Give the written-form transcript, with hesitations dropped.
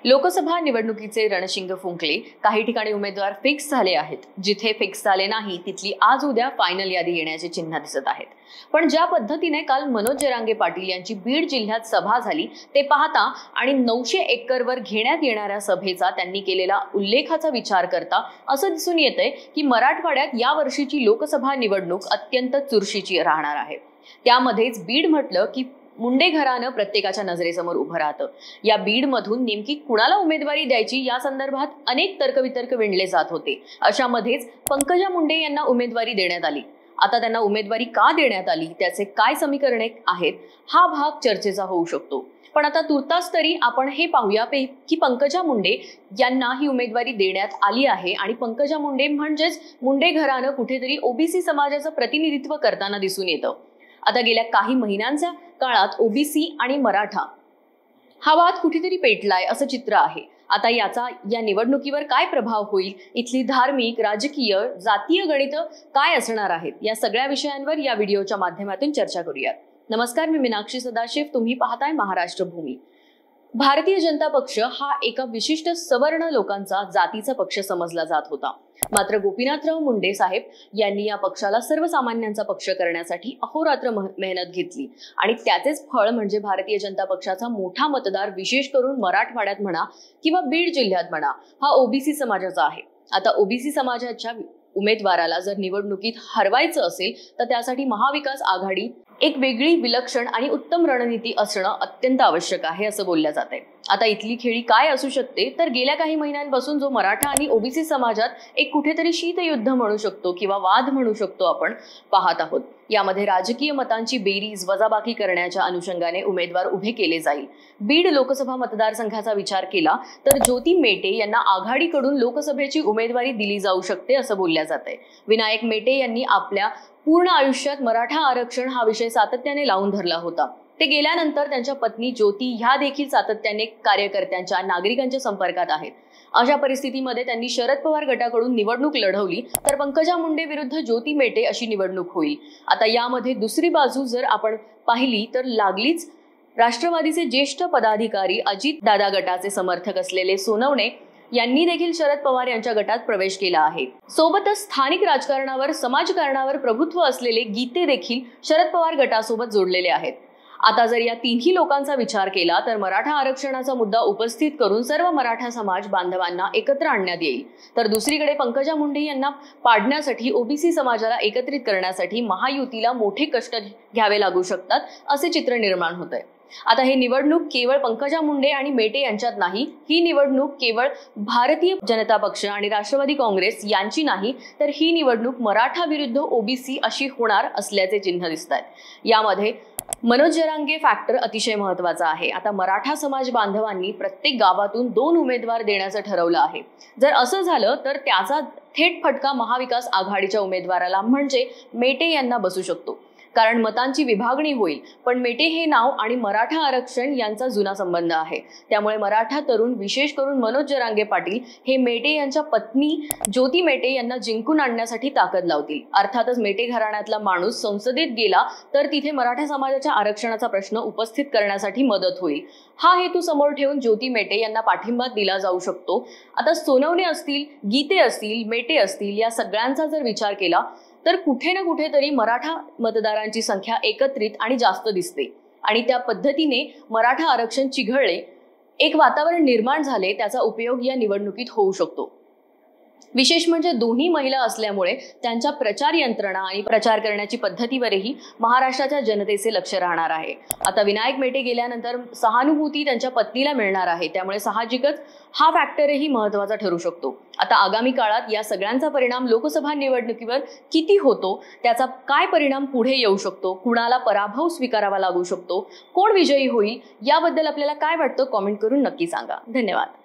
लोकसभा निवडणुकीचे रणशिंग फुंकले। काही ठिकाणी उमेदवार फिक्स झाले आहेत, जिथे फिक्स झाले नाही तिथली आज उद्या फायनल यादी येण्याचे चिन्ह दिसत आहेत। पण ज्या पद्धतीने काल मनोज जरांगे पाटील यांची बीड जिल्ह्यात सभा झाली ते पाहता आणि 900 एकरवर घेण्यात येणाऱ्या सभेचा त्यांनी केलेला उल्लेखाचा विचार करता असं दिसून येतंय की मराठवाड्यात या वर्षीची लोकसभा निवडणूक अत्यंत चुरशीची राहणार आहे। त्यामध्येच बीड म्हटलं की मुंडे घराणं प्रत्येकाच्या नजरेसमोर उभं राहतं। या बीड मधून नेमकी कुणाला उमेदवारी द्यायची या संदर्भात अनेक तर्कवितर्क विणले जात होते। अशामध्येच पंकजा मुंडे यांना उमेदवारी देण्यात आली। आता त्यांना उमेदवारी का देण्यात आली, त्याचे काय समीकरणे आहेत, हा भाग चर्चेचा होऊ शकतो। पण आता तुर्तास तरी आपण हे पाहूया की पंकजा मुंडे यांना ही उमेदवारी देण्यात आली आहे आणि पंकजा मुंडे म्हणजेच मुंडे घराणं कुठेतरी ओबीसी समाजाचं प्रतिनिधित्व करताना दिसून येतं। आता गेल्या काही महिन्यांच्या काळात ओबीसी आणि मराठा हा वाद कुठेतरी पेटलाय असं चित्र आहे। आता याचा या निवडणुकीवर काय प्रभाव होईल, इथली धार्मिक, राजकीय, जातीय गणित काय असणार आहेत, या सगळ्या विषयांवर या व्हिडिओच्या माध्यमातून चर्चा करूयात। नमस्कार, मी मीनाक्षी सदाशिव, तुम्ही पाहताय महाराष्ट्र भूमी। भारतीय जनता पक्ष हा एका विशिष्ट सवर्ण लोकांचा जातीचा पक्ष समजला जात होता। मात्र गोपीनाथराव मुंडे साहेब यांनी या पक्षाला सर्वसामान्यांचा पक्ष करण्यासाठी अहोरात्र मेहनत घेतली आणि त्याचेच फळ म्हणजे भारतीय जनता पक्षाचा मोठा मतदार, विशेष करून मराठवाड्यात म्हणा किंवा बीड जिल्ह्यात म्हणा, हा ओबीसी समाजाचा आहे। आता ओबीसी समाजाच्या उमेदवाराला जर निवडणुकीत हरवायचं असेल तर त्यासाठी महाविकास आघाडी एक वेगळी, विलक्षण आणि उत्तम रणनीती असणं अत्यंत आवश्यक आहे असं बोलल्या जाते। आता इथली खेळी काय असू शकते तर गेल्या काही महिन्यांपासून जो मराठा आणि ओबीसी समाजात एक कुठेतरी शीतयुद्ध म्हणू शकतो किंवा वाद म्हणू शकतो आपण पाहत आहोत। यामध्ये राजकीय मतांची बेरीज वजाबाकी करण्याच्या अनुषंगाने उमेदवार उभे केले जाईल। बीड लोकसभा मतदारसंघाचा विचार केला तर ज्योती मेटे यांना आघाडीकडून लोकसभेची उमेदवारी दिली जाऊ शकते असं बोलल्या जाते। विनायक मेटे यांनी आपल्या पूर्ण आयुष्यात मराठा आरक्षण हा विषय सातत्याने लावून धरला होता। ते गेल्यानंतर त्यांच्या पत्नी ज्योती ह्या देखील सातत्याने कार्यकर्त्यांच्या, नागरिकांच्या संपर्कात आहेत। अशा परिस्थितीमध्ये त्यांनी शरद पवार गटाकडून निवडणूक लढवली तर पंकजा मुंडे विरुद्ध ज्योती मेटे अशी निवडणूक होईल। आता यामध्ये दुसरी बाजू जर आपण पाहिली तर लागलीच राष्ट्रवादीचे ज्येष्ठ पदाधिकारी अजित दादा गटाचे समर्थक असलेले सोनवणे यांनी देखील शरद पवार यांच्या गटात प्रवेश केला आहे। सोबतच स्थानिक राजकारणावर, समाजकारणावर प्रभुत्व असलेले गीते देखील शरद पवार गटासोबत जोडलेले आहेत। आता जर या तिन्ही लोकांचा विचार केला तर मराठा आरक्षणाचा मुद्दा उपस्थित करून सर्व मराठा समाज बांधवांना एकत्र आणण्यात येईल। तर दुसरीकडे पंकजा मुंडे यांना पाडण्यासाठी, ओबीसी समाजाला एकत्रित करण्यासाठी महायुतीला मोठे कष्ट घ्यावे लागू शकतात असे चित्र निर्माण होत आहे। आता हे निवडणूक केवळ पंकजा मुंडे आणि मेटे यांच्यात नाही, ही निवडणूक केवळ भारतीय जनता पक्ष आणि राष्ट्रवादी काँग्रेस यांची नाही, तर ही निवडणूक मराठा विरुद्ध ओबीसी अशी होणार असल्याचे चिन्ह दिसत आहेत। यामध्ये मनोज जरांगे फॅक्टर अतिशय महत्त्वाचा आहे। आता मराठा समाज बांधवांनी प्रत्येक गावातून 2 उमेदवार देण्याचं ठरवलं आहे। जर असं झालं तर त्याचा थेट फटका महाविकास आघाडीच्या उमेदवाराला म्हणजे मेटे यांना बसू शकतो, कारण मतांची विभागणी होईल। पण मेटे हे नाव आणि मराठा आरक्षण यांचा जुना संबंध आहे, त्यामुळे मराठा तरुण, विशेष करून मनोज जरांगे पाटील हे मेटे यांच्या पत्नी ज्योती मेटे यांना जिंकून आणण्यासाठी ताकद लावतील। अर्थातच मेटे घराण्यातला माणूस संसदेत गेला तर तिथे मराठा समाजाच्या आरक्षणाचा प्रश्न उपस्थित करण्यासाठी मदत होईल। हा हेतू समोर ठेवून ज्योती मेटे यांना पाठिंबा दिला जाऊ शकतो। आता सोनवणे असतील, गीते असतील, मेटे असतील, या सगळ्यांचा जर विचार केला तर कुठे ना कुठेतरी मराठा मतदारांची संख्या एकत्रित आणि जास्त दिसते आणि त्या पद्धतीने मराठा आरक्षण चिघळले, एक वातावरण निर्माण झाले, त्याचा उपयोग या निवडणुकीत होऊ शकतो। विशेष म्हणजे दोन्ही महिला असल्यामुळे त्यांच्या प्रचार यंत्रणा आणि प्रचार करण्याची पद्धतीवरही महाराष्ट्राच्या जनतेचे लक्ष राहणार आहे। आता विनायक मेटे गेल्यानंतर सहानुभूती त्यांच्या पत्नीला मिळणार आहे, त्यामुळे साहजिकच हा फॅक्टरही महत्त्वाचा ठरू शकतो। आता आगामी काळात या सगळ्यांचा परिणाम लोकसभा निवडणुकीवर किती होतो, त्याचा काय परिणाम पुढे येऊ शकतो, कुणाला पराभव स्वीकारावा लागू शकतो, कोण विजयी होईल, याबद्दल आपल्याला काय वाटतं कमेंट करून नक्की सांगा। धन्यवाद।